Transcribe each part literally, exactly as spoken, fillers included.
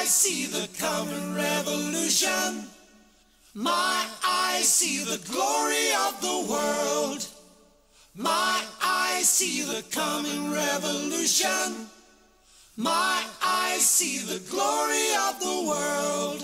eyes see the coming revolution. My eyes see the glory of the world. My eyes see the coming revolution. My eyes see the glory of the world.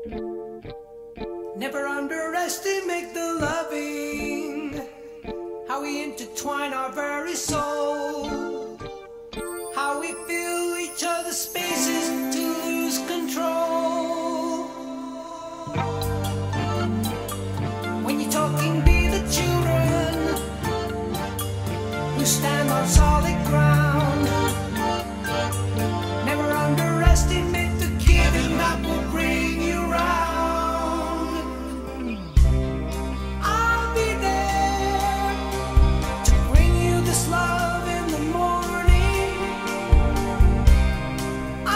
Never underestimate the loving, how we intertwine our very soul, how we fill each other's spaces to lose control. When you're talking, be the children who stand on solid ground. Never underestimate the giving that will bring you round. I'll be there to bring you this love in the morning.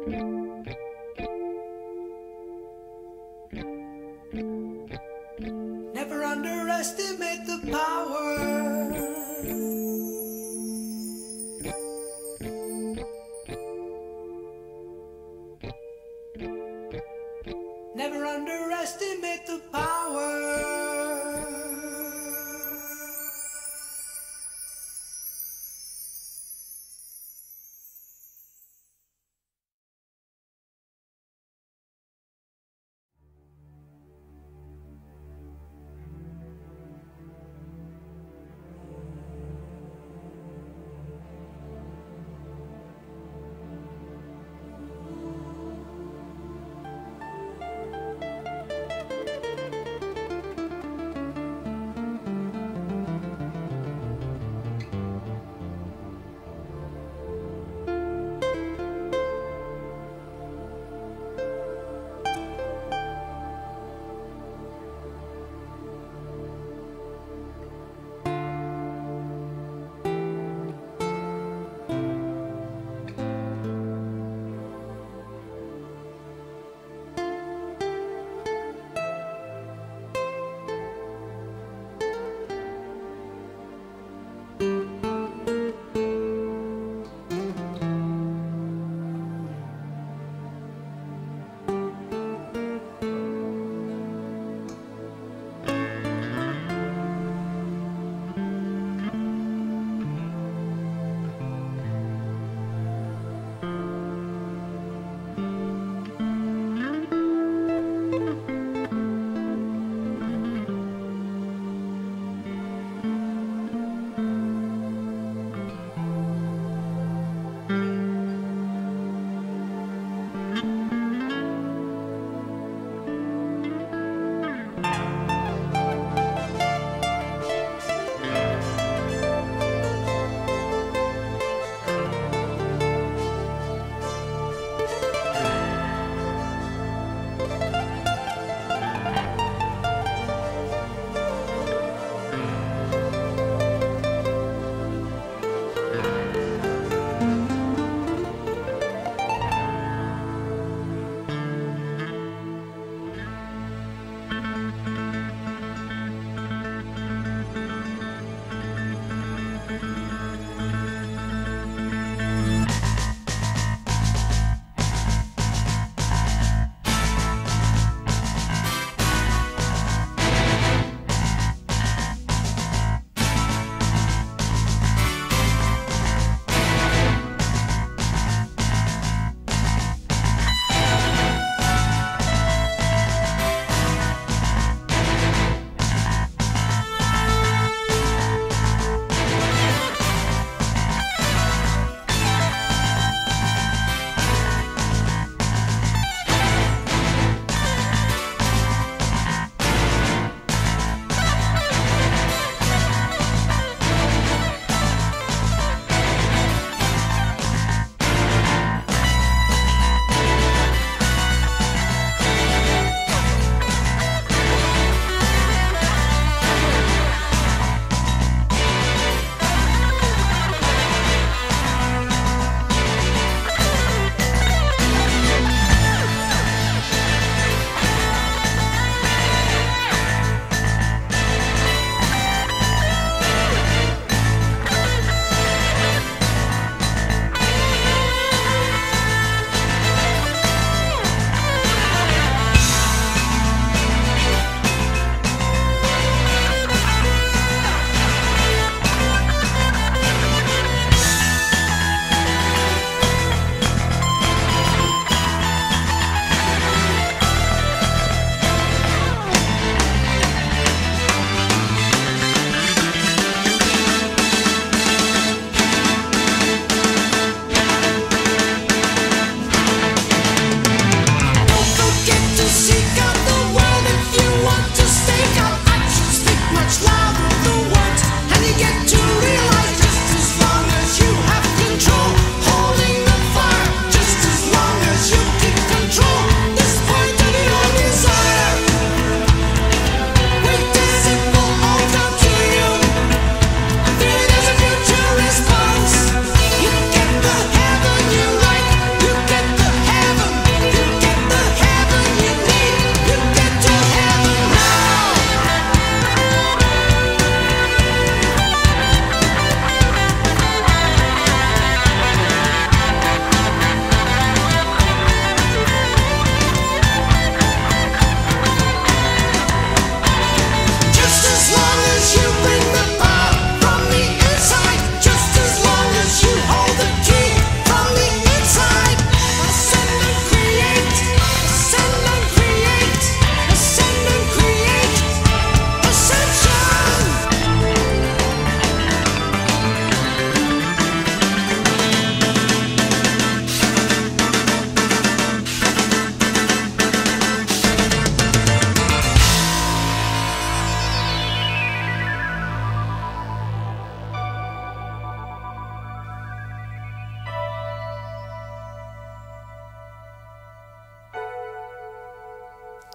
Never underestimate the power. Never underestimate the power.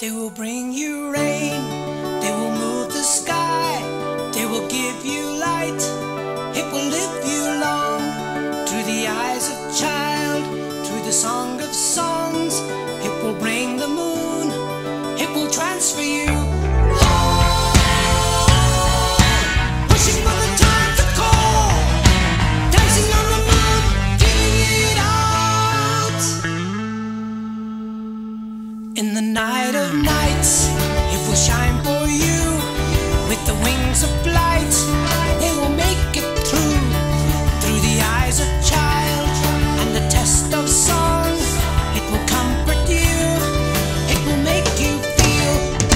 They will bring you rain, they will move the sky, they will give you light, it will live you long. Through the eyes of child, through the song of songs, it will bring the moon, it will transfer you. In the night of nights, it will shine for you. With the wings of light, they will make it through. Through the eyes of child and the test of song, it will comfort you, it will make you feel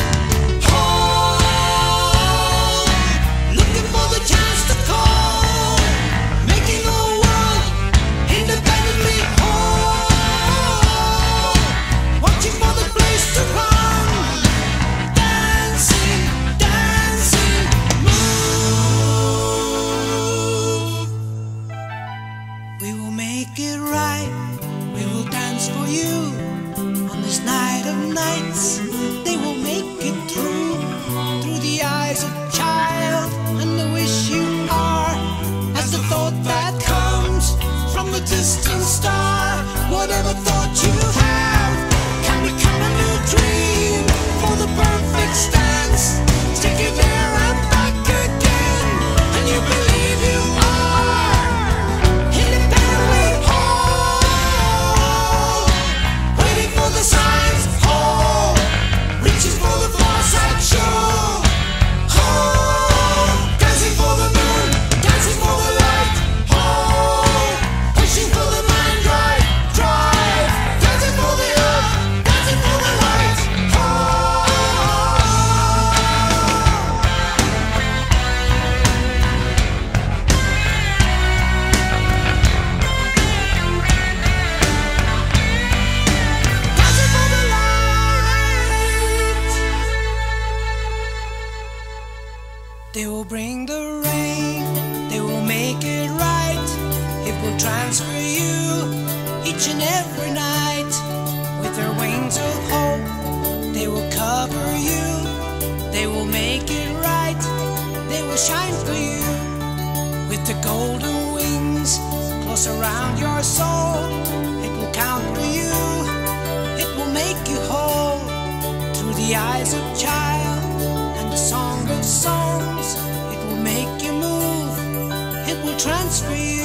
whole. Looking for the chance to call, making the world independently whole. Watching for the place to run, dancing, dancing, move. We will make it right, we will dance for you. On this night of nights, they will make it through. Through the eyes of child and the wish you are, as the thought that comes from the distant star. Whatever thought you have can become a new dream for the perfect stance. Take you there and back again, and you believe you are independently whole. Waiting for the signs, whole. Reaching for the far side show, whole. Dancing for the moon, dancing for the light, whole. Pushing for the mind drive, drive. Dancing for the earth, dancing for the light, whole. Dancing for the light. They will bring the rain, they will make it right, it will transfer you each and every night. With their wings of hope, they will cover you, they will make it right, they will shine for you. With the golden wings close around your soul, it will count for you, it will make you whole. Through the eyes of child and the song of songs, it will make you move, it will transfer you.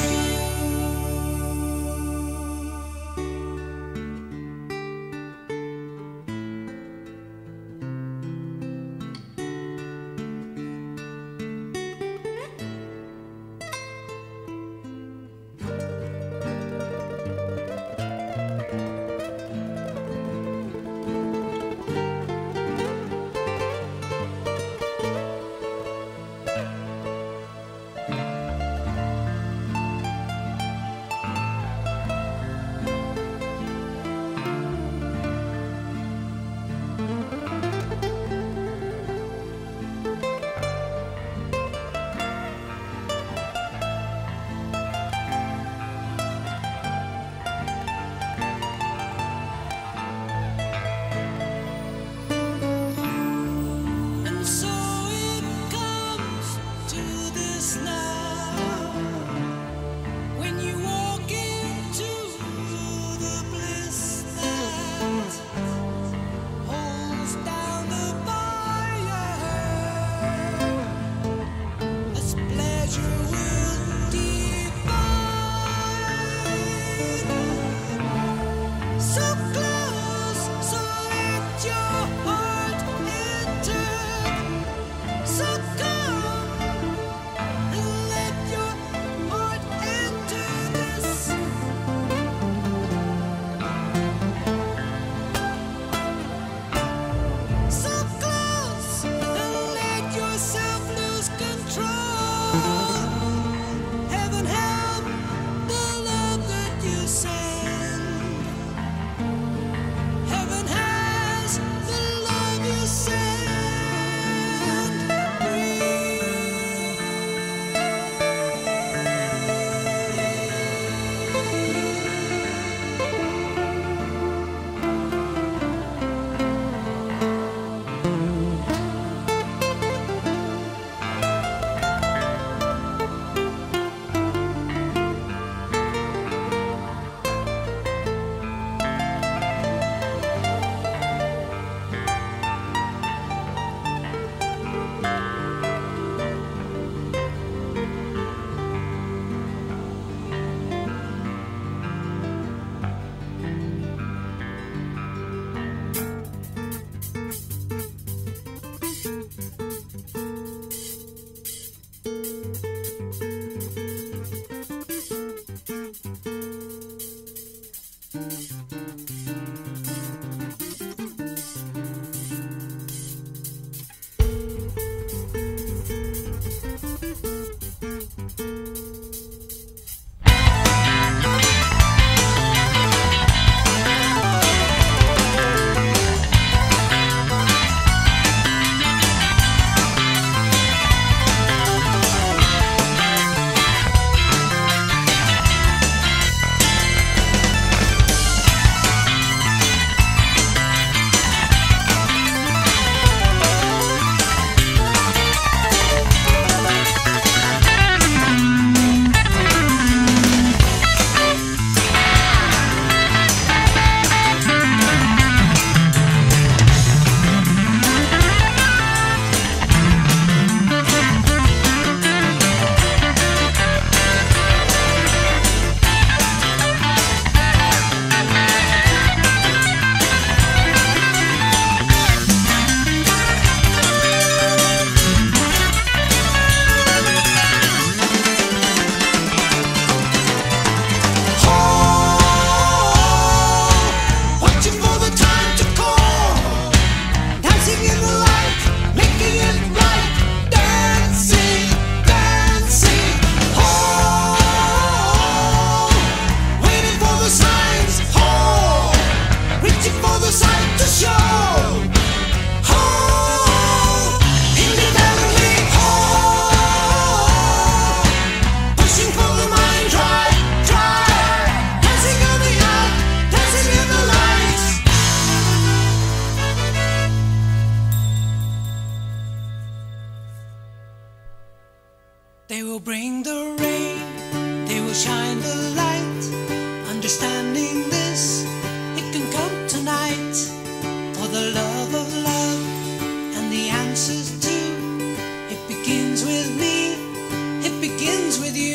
bring the rain, they will shine the light. Understanding this, it can come tonight. For the love of love and the answers too, it begins with me, it begins with you.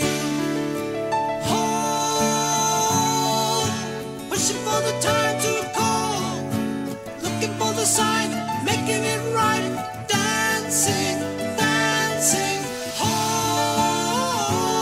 Hold, wishing for the time to call, looking for the sign, making it right, dancing, dancing. Hold,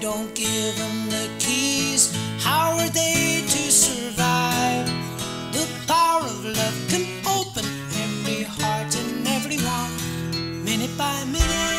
don't give them the keys, how are they to survive? The power of love can open every heart and everyone, minute by minute.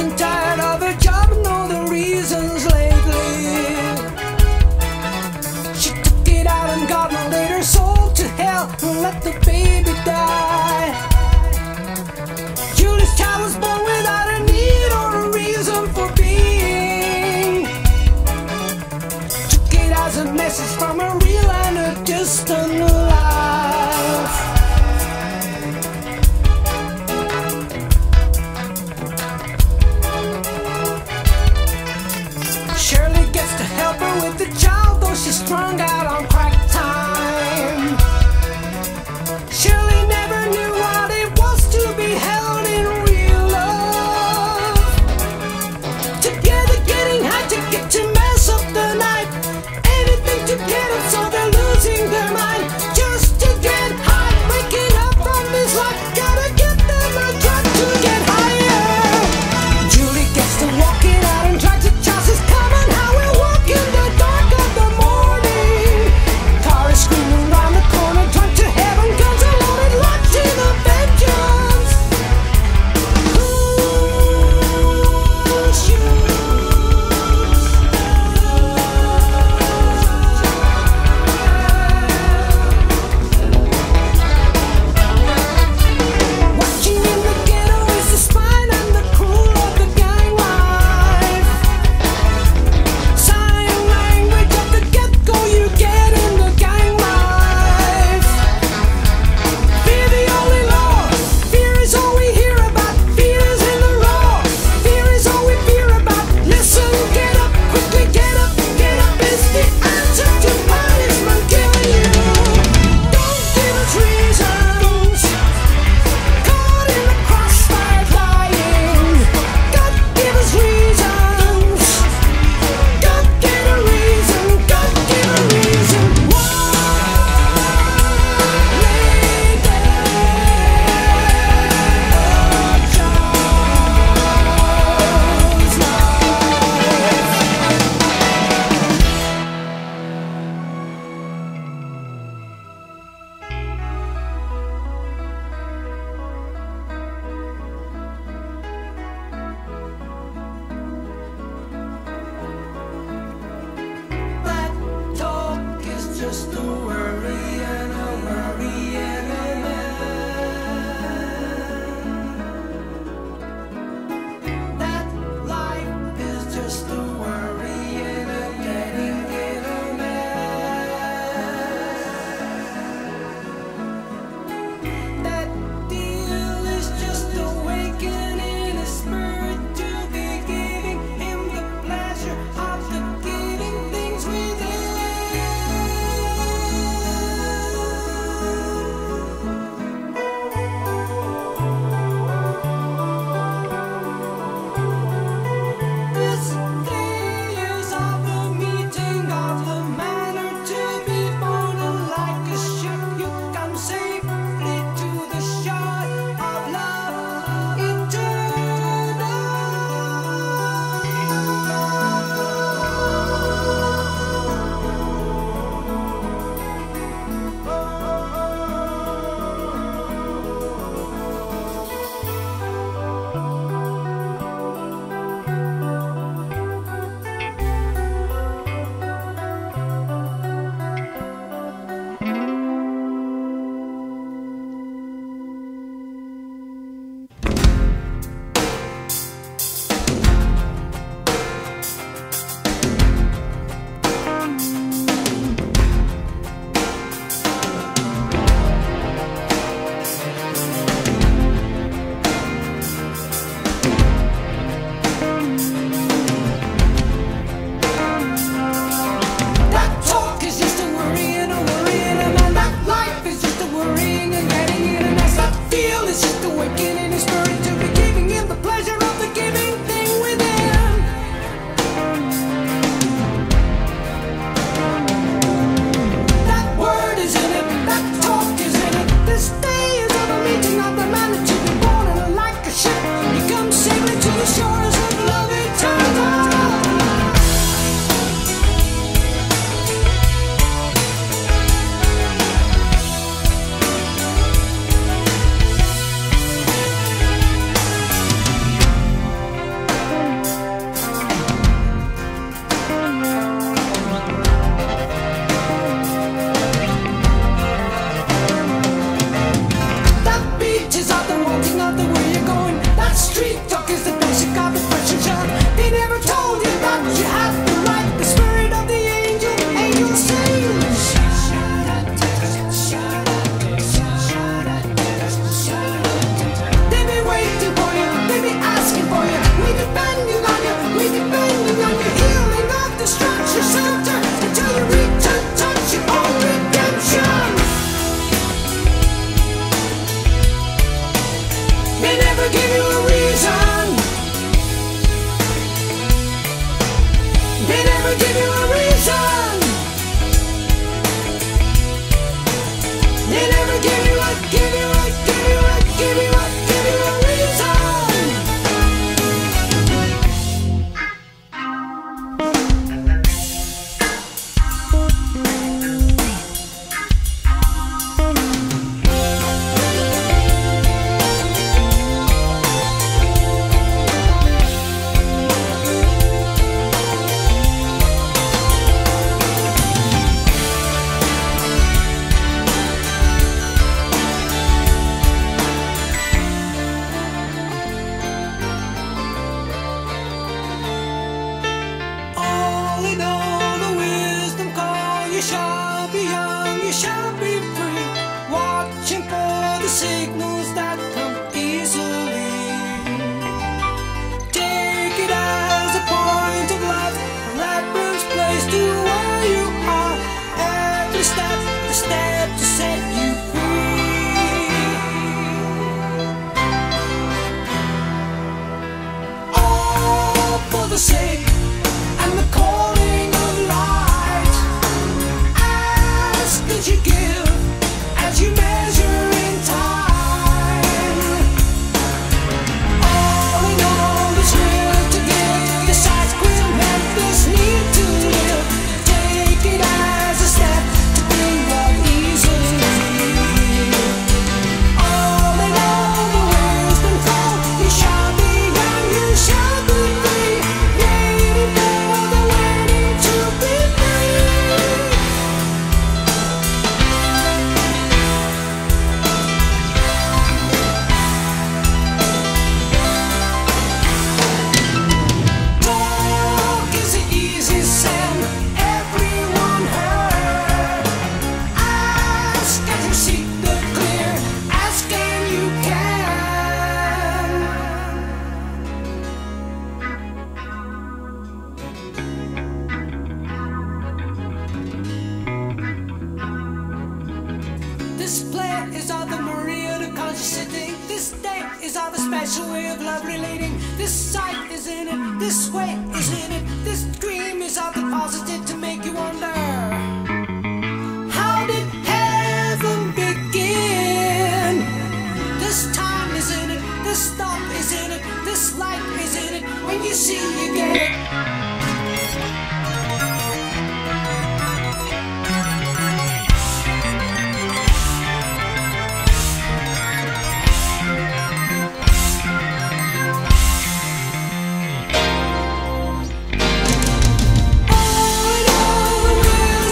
and tired of her job and all the reasons lately. She took it out and God laid her soul to hell and let the baby die. Julie's child was born without a need or a reason for being. Took it as a message from a real and a distant life. Shirley gets to help her with the child, though she's strung out on crack time. Shirley never knew what it was to be held in real love. street talk is the basic of the question. They never told you that you had to write the spirit of the angel, angel sings. They be waiting for you, they be asking for you. We depending on you, we depending on you. Healing of destruction, shelter until you reach and touch your own redemption. They never give you a reason. They never give you a reason. They never give you a, give you a, give you a, give you a, give you a reason. All in all, the wisdom call, you shall be young, you shall be free, watching for the signals that come easily. Take it as a point of light, a reference place to where you are. Every step, a step to set you free. All for the sake and the calling of light. Ask that you give as you measure in time. All in all, this will to give. This size will make this need to live. Take it as a step to bring up easily. All in all, the wisdom call, you shall be young, you shall be free. Waiting for the waiting to be free. Talk is easy, Sam. Everyone heard. Ask as you seek the clear. Ask and you can. This play is all the Maria the conscious sitting. This day is all the special way of love relating. This sight is in it, this way is in it. This dream is all the positive to make you wonder. How did heaven begin? This time is in it, this thought is in it, this light is in it. When you see, you get it. All in all, the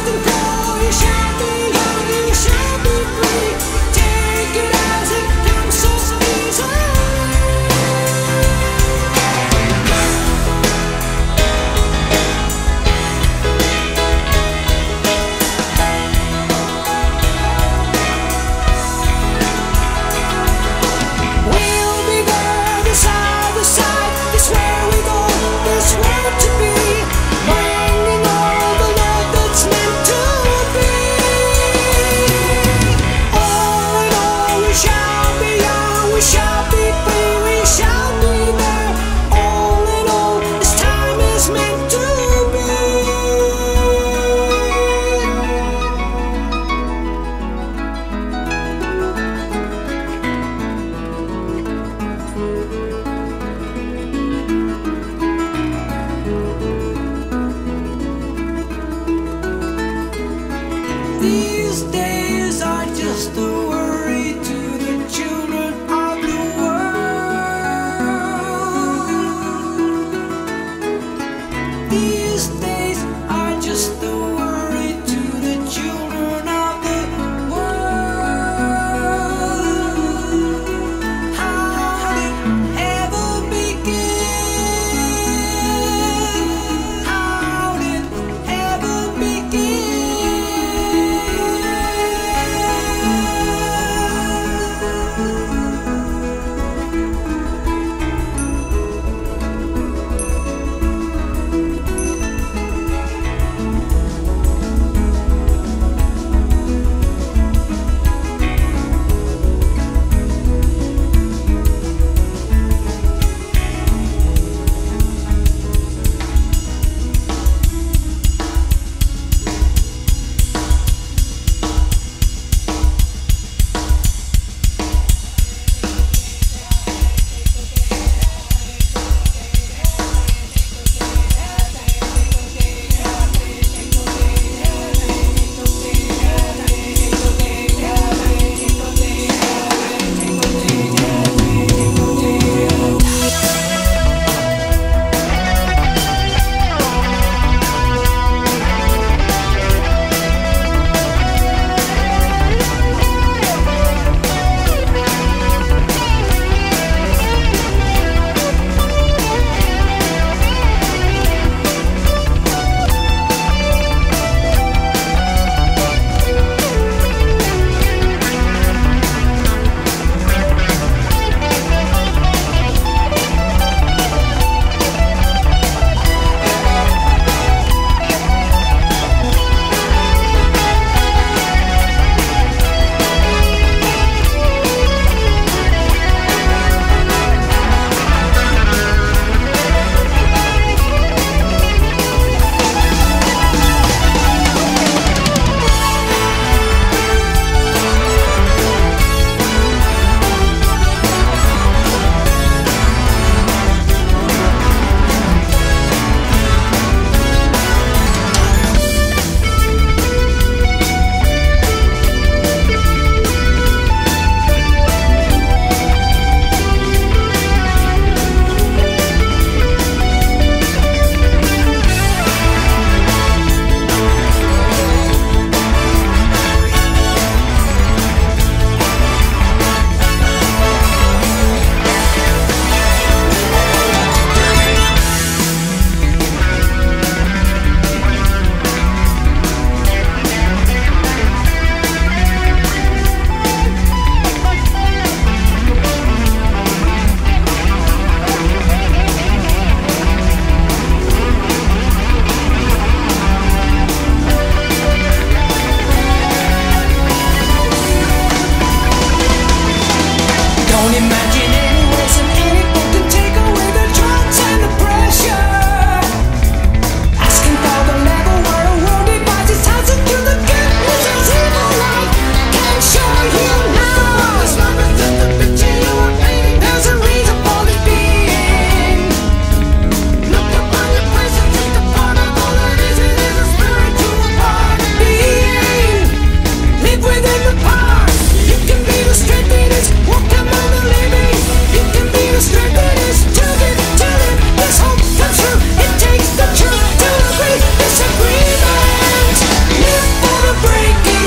Imagine any ways and any book can take away the drugs and the pressure. Asking for the level where the world divides its house into the goodness and evil light can show you now. There's nothing that the picture you were painting. There's a reason for this being. Look upon your place and take the part of all that is. It is a spiritual part of being. Live within the power. You can be the strength that is. Walk among the living. You can be the strength that is. To live, to live. This hope comes true. It takes the truth to agree. Disagreement. Live for the breaking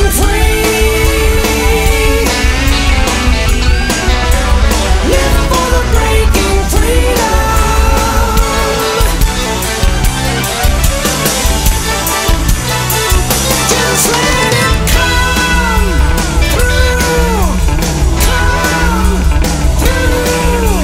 free. Live for the breaking freedom. Just let it come through. Come through.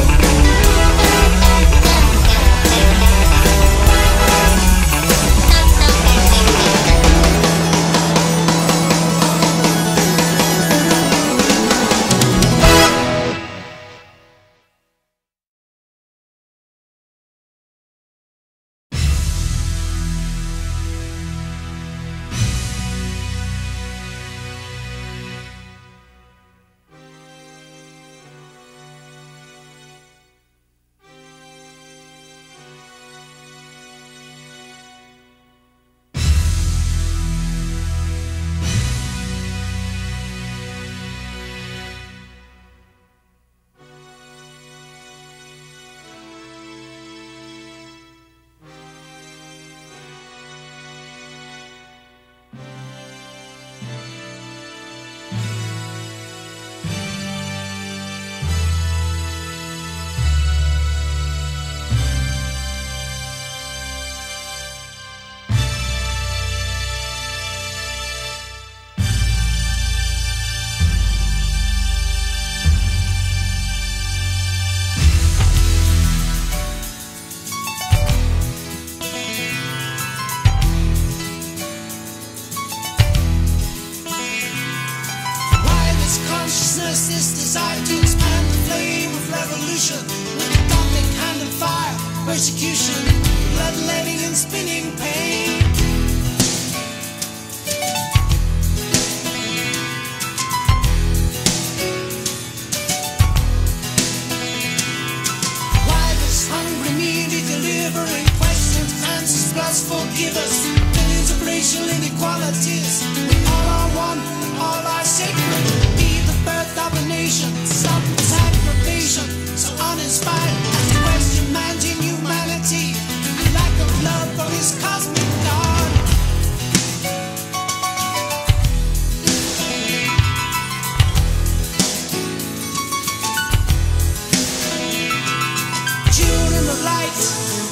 Why this consciousness, this desire to expand the flame of revolution with the gothic hand and fire, persecution, bloodletting and spinning pain. Why this hungry media delivering questions, answers plus forgive us. Billions of racial inequalities. We all are one, all are sacred. Be the birth of a nation. Stop this aggravation, so uninspired as to question man's inhumanity and lack of love for his cosmic God. Children of light,